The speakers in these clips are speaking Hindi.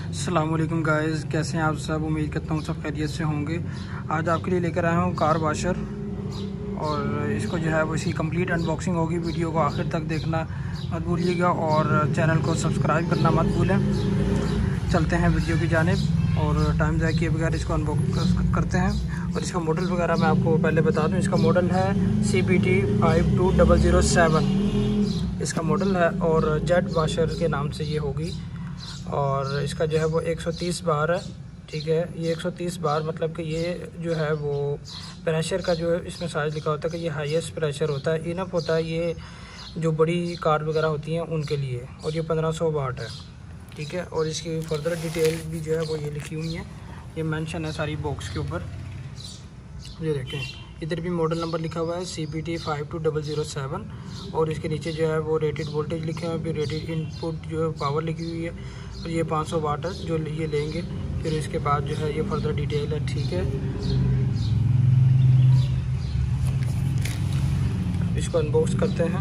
अस्सलाम वालेकुम गाइस, कैसे हैं आप सब। उम्मीद करता हूँ सब खैरियत से होंगे। आज आपके लिए लेकर आया हूँ कार वाशर और इसको जो है वो इसकी कंप्लीट अनबॉक्सिंग होगी। वीडियो को आखिर तक देखना मत भूलिएगा और चैनल को सब्सक्राइब करना मत भूलें। चलते हैं वीडियो की जानिब और टाइम ज़ाया किए बगैर इसको अनबॉक्स करते हैं। और इसका मॉडल वगैरह मैं आपको पहले बता दूँ। इसका मॉडल है CPT 52007 इसका मॉडल है और जेट वाशर के नाम से ये होगी। और इसका जो है वो 130 बार है, ठीक है। ये 130 बार मतलब कि ये जो है वो प्रेशर का जो है इसमें साइज लिखा होता है कि ये हाईएस्ट प्रेशर होता है, इनफ होता है ये जो बड़ी कार वगैरह होती हैं उनके लिए। और ये 1500 वाट है, ठीक है। और इसकी फर्दर डिटेल भी जो है वो ये लिखी हुई है, ये मेंशन है सारी बॉक्स के ऊपर। ये देखें, इधर भी मॉडल नंबर लिखा हुआ है CPT 52007 और इसके नीचे जो है वो रेटेड वोल्टेज लिखे हुए हैं, फिर रेटेड इनपुट जो है पावर लिखी हुई है। और ये 500 वाट है जो ये लेंगे। फिर इसके बाद जो है ये फर्दर डिटेल है, ठीक है। इसको अनबॉक्स करते हैं।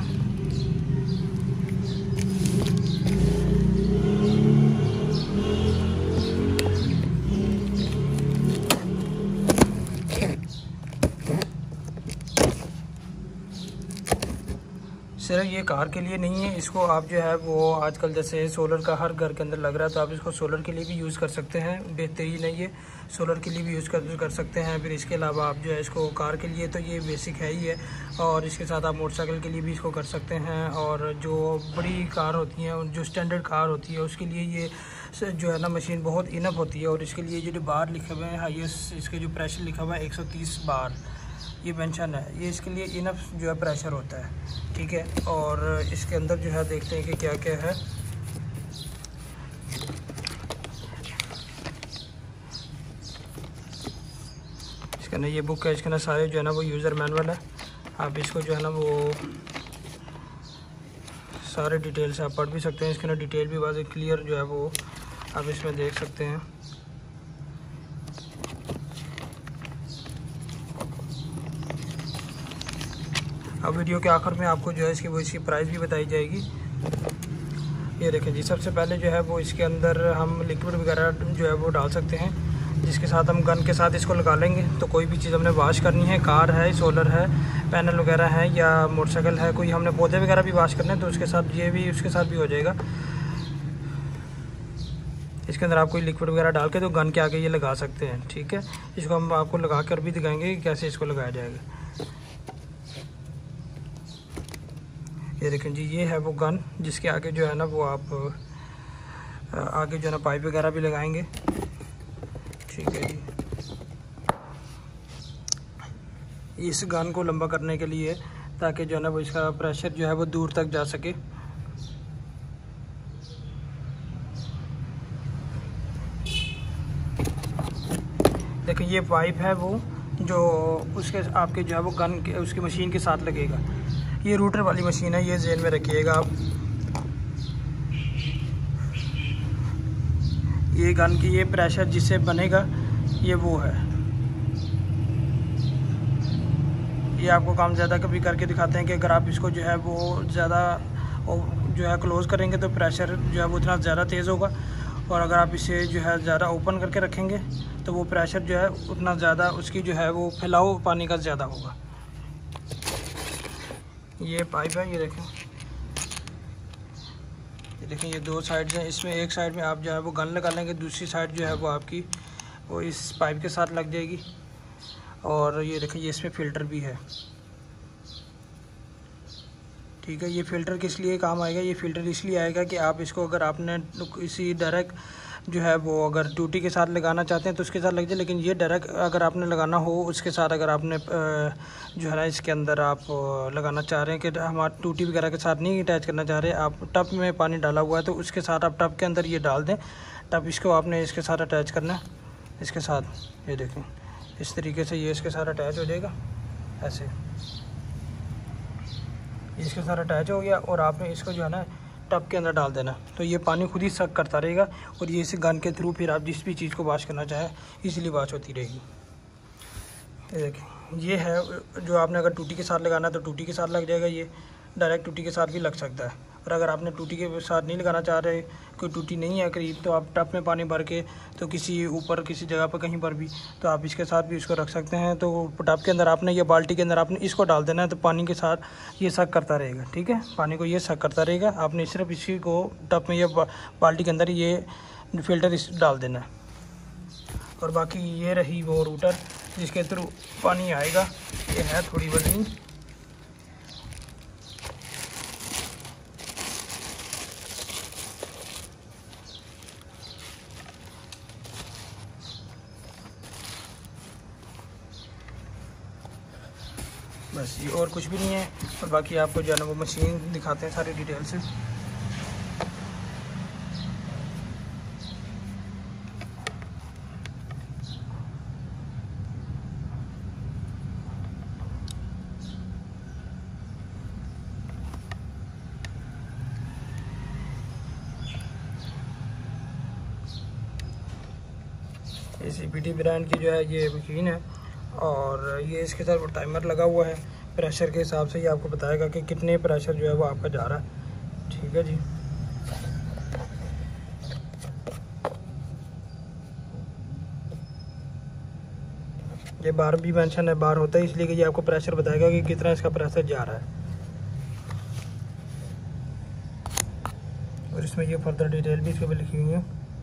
सिर्फ ये कार के लिए नहीं है, इसको आप जो है वो आजकल जैसे सोलर का हर घर के अंदर लग रहा है, तो आप इसको सोलर के लिए भी यूज़ कर सकते हैं। बेहतरीन है ये, सोलर के लिए भी यूज़ कर सकते हैं। फिर इसके अलावा आप जो है इसको कार के लिए तो ये बेसिक है ही है, और इसके साथ आप मोटरसाइकिल के लिए भी इसको कर सकते हैं। और जो बड़ी कार होती हैं, जो स्टैंडर्ड कार होती है, उसके लिए ये जो है ना मशीन बहुत इनफ होती है। और इसके लिए जो बार लिखे हुए हैं हाईएस्ट, इसके जो प्रेशर लिखा हुआ है 130 बार, ये मेंशन है। ये इसके लिए इनफ जो है प्रेशर होता है, ठीक है। और इसके अंदर जो है देखते हैं कि क्या क्या है। इसके अंदर ये बुक है, इसके अंदर सारे जो है ना वो यूज़र मैनुअल है। आप इसको जो है ना वो सारे डिटेल से आप पढ़ भी सकते हैं। इसके अंदर डिटेल भी वाज़े क्लियर जो है वो आप इसमें देख सकते हैं। अब वीडियो के आखिर में आपको जो है इसकी प्राइस भी बताई जाएगी। ये देखें जी, सबसे पहले जो है वो इसके अंदर हम लिक्विड वगैरह जो है वो डाल सकते हैं, जिसके साथ हम गन के साथ इसको लगा लेंगे। तो कोई भी चीज़ हमने वॉश करनी है, कार है, सोलर है, पैनल वगैरह है या मोटरसाइकिल है, कोई हमने पौधे वगैरह भी वॉश करने हैं, तो उसके साथ ये भी उसके साथ भी हो जाएगा। इसके अंदर आप कोई लिक्विड वगैरह डाल के तो गन के आगे ये लगा सकते हैं, ठीक है। इसको हम आपको लगा कर भी दिखाएंगे कि कैसे इसको लगाया जाएगा। ये देखें जी, ये है वो गन जिसके आगे जो है ना वो आप आगे जो है ना पाइप वगैरह भी लगाएंगे, ठीक है जी। इस गन को लंबा करने के लिए ताकि जो है ना वो इसका प्रेशर जो है वो दूर तक जा सके। देखिए, ये पाइप है वो जो उसके आपके जो है वो गन के उसकी मशीन के साथ लगेगा। ये रूटर वाली मशीन है, ये ज़हन में रखिएगा आप। ये गन की ये प्रेशर जिससे बनेगा ये वो है। ये आपको काम ज़्यादा कभी करके दिखाते हैं कि अगर आप इसको जो है वो ज़्यादा जो है क्लोज़ करेंगे तो प्रेशर जो है वो इतना ज़्यादा तेज़ होगा, और अगर आप इसे जो है ज़्यादा ओपन करके रखेंगे तो वो प्रेशर जो है उतना ज़्यादा उसकी जो है वो फैलाव पानी का ज़्यादा होगा। ये पाइप है, ये देखें, ये देखें, ये दो साइड्स हैं। इसमें एक साइड में आप जो है वो गन लगा लेंगे, दूसरी साइड जो है वो आपकी वो इस पाइप के साथ लग जाएगी। और ये देखें, ये इसमें फ़िल्टर भी है, ठीक है। ये फ़िल्टर किस लिए काम आएगा? ये फ़िल्टर इसलिए आएगा कि आप इसको अगर आपने इसी डायरेक्ट जो है वो अगर टूटी के साथ लगाना चाहते हैं तो उसके साथ लग जाए, लेकिन ये डायरेक्ट अगर आपने लगाना हो उसके साथ, अगर आपने जो है ना इसके अंदर आप लगाना चाह रहे हैं कि हमारा टूटी वगैरह के साथ नहीं अटैच करना चाह रहे, आप टब में पानी डाला हुआ है तो उसके साथ आप टब के अंदर ये डाल दें। टब इसको आपने इसके साथ अटैच करना है, इसके साथ। ये देखें, इस तरीके से ये इसके साथ अटैच हो जाएगा, ऐसे इसके साथ अटैच हो गया। और आपने इसको जो है ना टब के अंदर डाल देना, तो ये पानी खुद ही सक करता रहेगा और ये इस गन के थ्रू फिर आप जिस भी चीज़ को वॉश करना चाहें इजीली वॉश होती रहेगी। ये देखिए, ये है जो आपने अगर टूटी के साथ लगाना है तो टूटी के साथ लग जाएगा, ये डायरेक्ट टूटी के साथ भी लग सकता है। और अगर आपने टूटी के साथ नहीं लगाना चाह रहे, कोई टूटी नहीं है करीब, तो आप टब में पानी भर के तो किसी ऊपर किसी जगह पर कहीं पर भी तो आप इसके साथ भी इसको रख सकते हैं। तो टब के अंदर आपने, ये बाल्टी के अंदर आपने इसको डाल देना है, तो पानी के साथ ये सक करता रहेगा। ठीक है, पानी को ये सक करता रहेगा। आपने सिर्फ इसी को टब में, ये बाल्टी के अंदर ये फ़िल्टर इस डाल देना है। और बाकी ये रही वो रूटर जिसके थ्रू पानी आएगा। ये है थोड़ी वजनी, बस ये और कुछ भी नहीं है। और बाकी आपको जो है ना वो मशीन दिखाते हैं सारी डिटेल से। CPT ब्रांड की जो है ये मशीन है, और ये इसके साथ वो टाइमर लगा हुआ है। प्रेशर के हिसाब से ये आपको बताएगा कि कितने प्रेशर जो है वो आपका जा रहा है। ठीक है जी। ये बार भी मेंशन है, बार होता है इसलिए कि ये आपको प्रेशर बताएगा कि कितना इसका प्रेशर जा रहा है। और इसमें ये फर्दर डिटेल भी इसके ऊपर लिखी हुई है।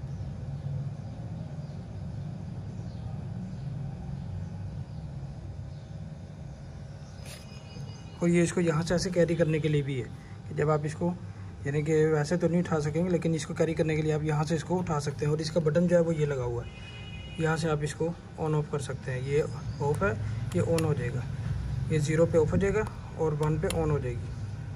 और ये इसको यहाँ से ऐसे कैरी करने के लिए भी है कि जब आप इसको, यानी कि वैसे तो नहीं उठा सकेंगे, लेकिन इसको कैरी करने के लिए आप यहाँ से इसको उठा सकते हैं। और इसका बटन जो है वो ये लगा हुआ है, यहाँ से आप इसको ऑन ऑफ कर सकते हैं। ये ऑफ है, ये ऑन हो जाएगा। ये 0 पे ऑफ हो जाएगा और 1 पे ऑन हो जाएगी।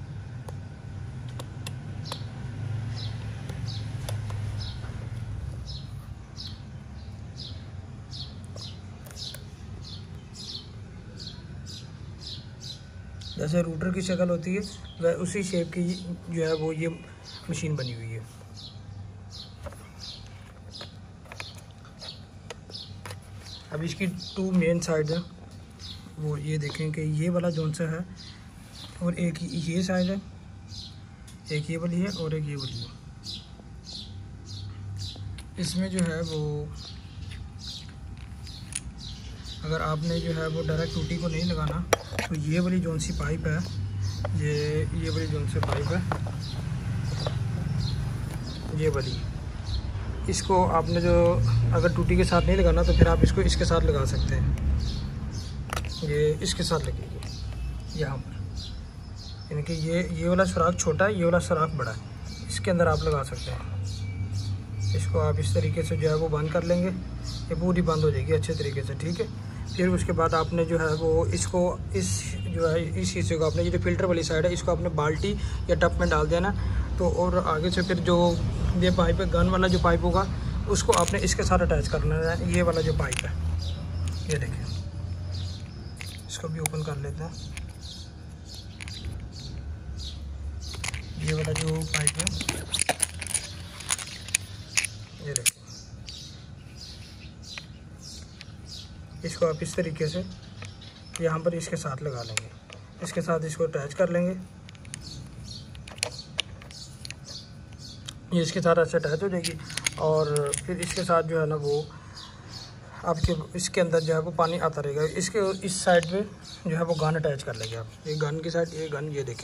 जैसे रूटर की शक्ल होती है वह उसी शेप की जो है वो ये मशीन बनी हुई है। अब इसकी 2 मेन साइड है, वो ये देखें कि ये वाला जोन सा है, और एक ये साइड है, एक ये वाली है और एक ये वाली है। इसमें जो है वो अगर आपने जो है वो डायरेक्ट टूटी को नहीं लगाना, तो ये वाली जोन सी पाइप है, ये वाली जोन सी पाइप है, ये वाली, इसको आपने जो अगर टूटी के साथ नहीं लगाना तो फिर आप इसको इसके साथ लगा सकते हैं। ये इसके साथ लगेगी यहाँ पर, यानी कि ये वाला सुराख छोटा है, ये वाला सुराख बड़ा है, इसके अंदर आप लगा सकते हैं। इसको आप इस तरीके से जो है वो बंद कर लेंगे, ये पूरी बंद हो जाएगी अच्छे तरीके से। ठीक है, फिर उसके बाद आपने जो है वो इसको इस हिस्से को आपने, ये जो फिल्टर वाली साइड है, इसको आपने बाल्टी या टब में डाल देना। तो और आगे से फिर जो ये पाइप है, गन वाला जो पाइप होगा, उसको आपने इसके साथ अटैच करना है। ये वाला जो पाइप है, ये देखिए, इसको भी ओपन कर लेते हैं। ये वाला जो पाइप है, ये देखिए, इसको आप इस तरीके से यहाँ पर इसके साथ लगा लेंगे, इसके साथ इसको अटैच कर लेंगे। ये इसके साथ ऐसे अटैच हो जाएगी, और फिर इसके साथ जो है ना वो आपके इसके अंदर जो है वो पानी आता रहेगा। इसके इस साइड पे जो है वो गन अटैच कर लेंगे आप, ये गन की साइड, ये गन, ये देखें,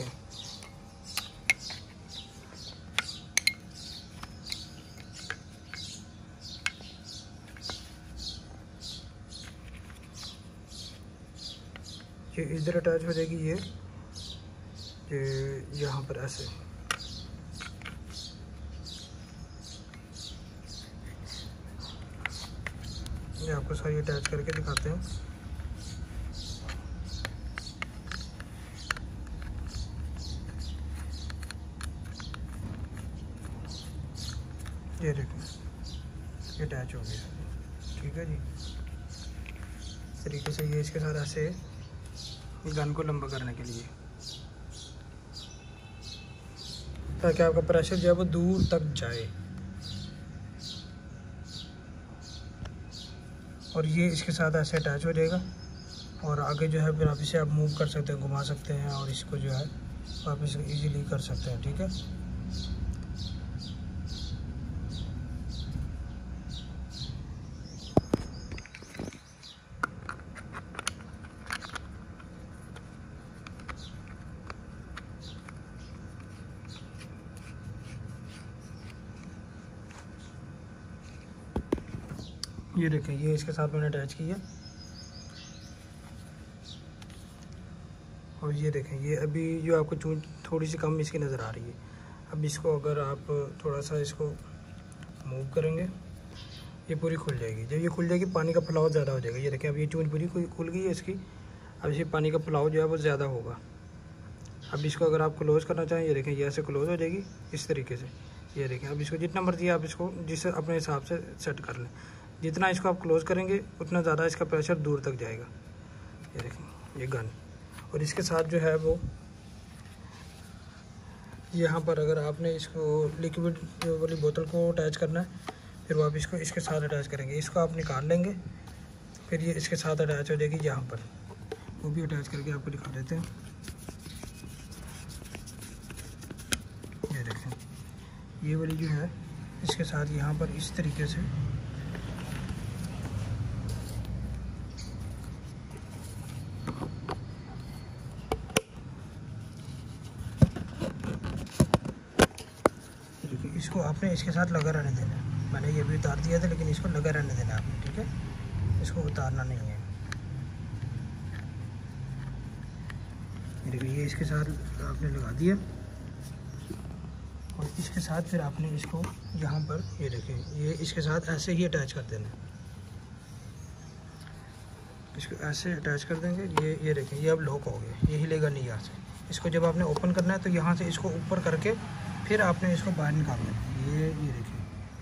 ये इधर अटैच हो जाएगी। ये यहाँ पर ऐसे, ये आपको सारी अटैच करके दिखाते हैं। ये देखो, ये अटैच हो गया। ठीक है जी, इस तरीके से ये इसके साथ ऐसे गन को लंबा करने के लिए, ताकि आपका प्रेशर जो है वो दूर तक जाए। और ये इसके साथ ऐसे अटैच हो जाएगा, और आगे जो है फिर आप इसे आप मूव कर सकते हैं, घुमा सकते हैं, और इसको जो है तो आप इसको इजीली कर सकते हैं। ठीक है, ये देखें, ये इसके साथ मैंने अटैच किया और ये देखें, ये अभी जो आपको चून थोड़ी सी कम इसकी नज़र आ रही है। अब इसको अगर आप थोड़ा सा इसको मूव करेंगे, ये पूरी खुल जाएगी। जब ये खुल जाएगी पानी का फैलाव ज़्यादा हो जाएगा। ये देखें, अब ये चून पूरी खुल गई है इसकी। अब इसे पानी का फैलाव जो है वो ज़्यादा होगा। अब इसको अगर आप क्लोज़ करना चाहें, ये देखें, ये ऐसे क्लोज़ हो जाएगी इस तरीके से। ये देखें, अब इसको जितना मर्जी आप इसको जिस अपने हिसाब से सेट कर लें। जितना इसको आप क्लोज़ करेंगे उतना ज़्यादा इसका प्रेशर दूर तक जाएगा। ये देखें, ये गन। और इसके साथ जो है वो यहाँ पर अगर आपने इसको लिक्विड वाली बोतल को अटैच करना है, फिर वो आप इसको इसके साथ अटैच करेंगे। इसको आप निकाल लेंगे, फिर ये इसके साथ अटैच हो जाएगी यहाँ पर। वो भी अटैच करके आपको दिखा देते हैं। ये देखें, ये वाली जो है इसके साथ यहाँ पर इस तरीके से इसको आपने इसके साथ लगा रहने देना है। मैंने ये भी उतार दिया था, लेकिन इसको लगा रहने देना है आपने। ठीक है, इसको उतारना नहीं है। देखिए, ये इसके साथ आपने लगा दिया और इसके साथ फिर आपने इसको यहाँ पर, ये देखिए, ये इसके साथ ऐसे ही अटैच कर देना है। इसको ऐसे अटैच कर देंगे। ये देखिए, ये अब लॉक हो गया, ये हिलेगा नहीं यहाँ से। इसको जब आपने ओपन करना है तो यहाँ से इसको ऊपर करके फिर आपने इसको बाहर निकालना है। ये देखिए,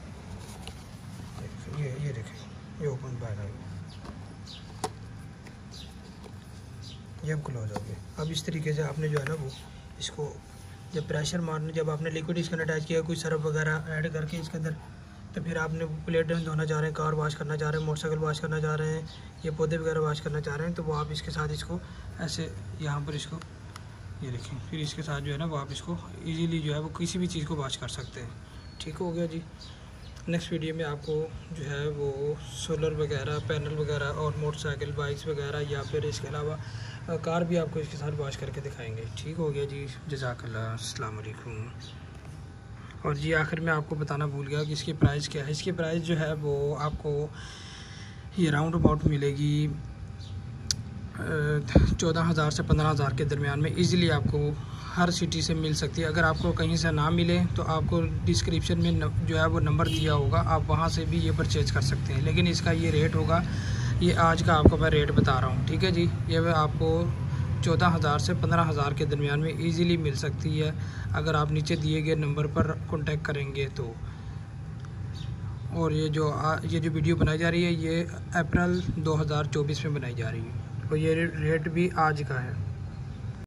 ये देखिए, ये ओपन बाहर आ गया। ये अब क्लोज हो गया। अब इस तरीके से आपने जो है ना वो इसको जब प्रेशर मारने, जब आपने लिक्विड इसके अंदर अटैच किया, कोई सरफ वगैरह ऐड करके इसके अंदर, तो फिर आपने प्लेट धोना चाह रहे हैं, कार वॉश करना चाह रहे हैं, मोटरसाइकिल वॉश करना चाह रहे हैं, ये पौधे वगैरह वॉश करना चाह रहे हैं, तो वो आप इसके साथ इसको ऐसे यहाँ पर इसको, ये देखें, फिर इसके साथ जो है ना वो आप इसको इजीली जो है वो किसी भी चीज़ को वॉश कर सकते हैं। ठीक हो गया जी। नेक्स्ट वीडियो में आपको जो है वो सोलर वगैरह, पैनल वगैरह और मोटरसाइकिल, बाइक्स वगैरह, या फिर इसके अलावा कार भी आपको इसके साथ वॉश करके दिखाएंगे। ठीक हो गया जी। जज़ाकल्लाह, अस्सलाम वालेकुम। और जी आखिर में आपको बताना भूल गया कि इसकी प्राइस क्या है। इसकी प्राइस जो है वो आपको ये राउंड अबाउट मिलेगी 14,000 से 15,000 के दरमियान में इजीली आपको हर सिटी से मिल सकती है। अगर आपको कहीं से ना मिले तो आपको डिस्क्रिप्शन में जो है वो नंबर दिया होगा, आप वहाँ से भी ये परचेज़ कर सकते हैं। लेकिन इसका ये रेट होगा, ये आज का आपको मैं रेट बता रहा हूँ। ठीक है जी, ये आपको 14,000 से 15,000 के दरमियान में इजीली मिल सकती है अगर आप नीचे दिए गए नंबर पर कांटेक्ट करेंगे तो। और ये जो वीडियो बनाई जा रही है ये अप्रैल 2024 में बनाई जा रही है और ये रेट भी आज का है।